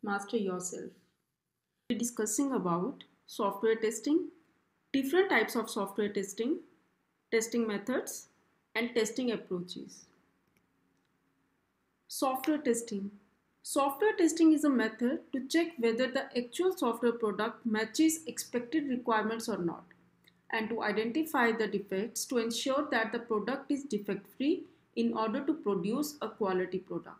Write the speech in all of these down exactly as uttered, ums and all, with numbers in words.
Master yourself. We're discussing about software testing, different types of software testing, testing methods, and testing approaches. Software testing. Software testing is a method to check whether the actual software product matches expected requirements or not, and to identify the defects to ensure that the product is defect-free in order to produce a quality product.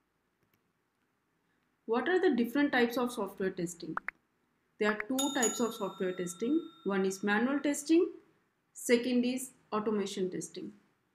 What are the different types of software testing? There are two types of software testing. One is manual testing, second is automation testing.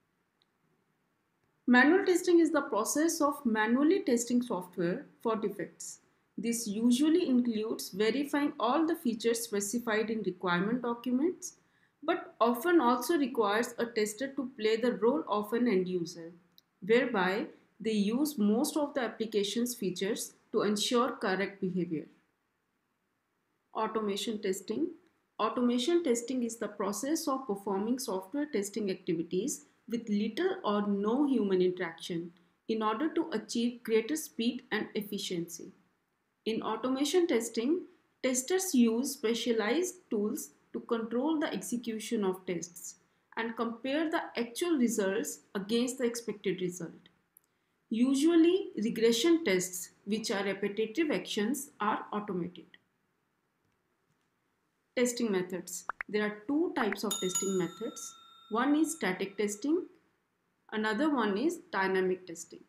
Manual testing is the process of manually testing software for defects. This usually includes verifying all the features specified in requirement documents, but often also requires a tester to play the role of an end user, whereby they use most of the application's features to ensure correct behavior. Automation testing. Automation testing is the process of performing software testing activities with little or no human interaction in order to achieve greater speed and efficiency. In automation testing, testers use specialized tools to control the execution of tests and compare the actual results against the expected result. Usually, regression tests, which are repetitive actions, are automated. Testing methods. There are two types of testing methods. One is static testing, another one is dynamic testing.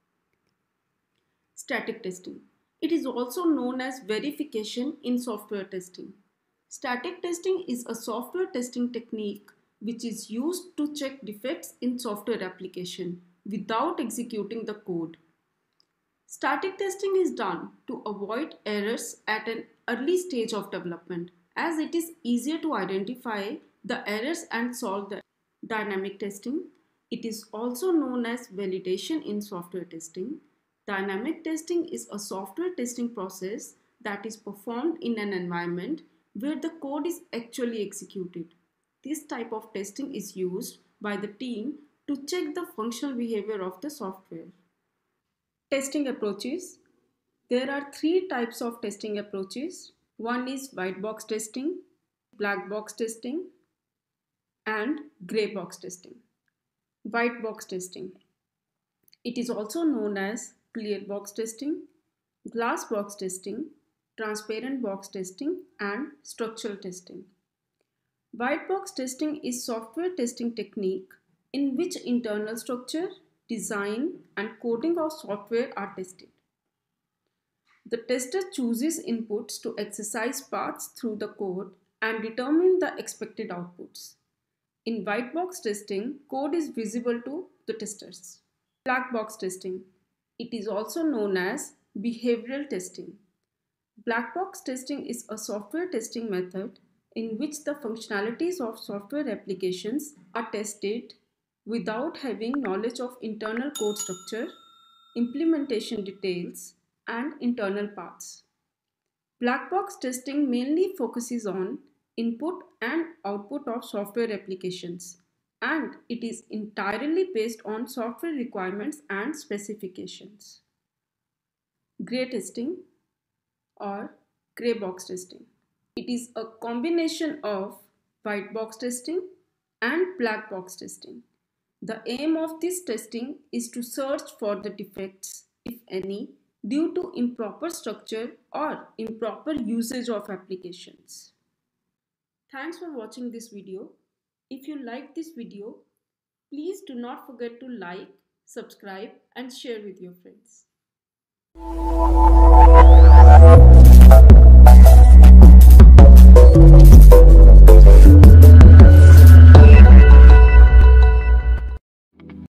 Static testing. It is also known as verification in software testing. Static testing is a software testing technique which is used to check defects in software application without executing the code. Static testing is done to avoid errors at an early stage of development, as it is easier to identify the errors and solve them. Dynamic testing. It is also known as validation in software testing. Dynamic testing is a software testing process that is performed in an environment where the code is actually executed. This type of testing is used by the team to check the functional behavior of the software. Testing approaches. There are three types of testing approaches. One is white box testing, black box testing, and gray box testing. White box testing. It is also known as clear box testing, glass box testing, transparent box testing, and structural testing. White box testing is software testing technique in which internal structure, design, and coding of software are tested. The tester chooses inputs to exercise paths through the code and determine the expected outputs. In white box testing, code is visible to the testers. Black box testing. It is also known as behavioral testing. Black box testing is a software testing method in which the functionalities of software applications are tested without having knowledge of internal code structure, implementation details, and internal paths. Black box testing mainly focuses on input and output of software applications, and it is entirely based on software requirements and specifications. Gray testing or gray box testing. It is a combination of white box testing and black box testing. The aim of this testing is to search for the defects, if any, due to improper structure or improper usage of applications. Thanks for watching this video. If you like this video, please do not forget to like, subscribe, and share with your friends.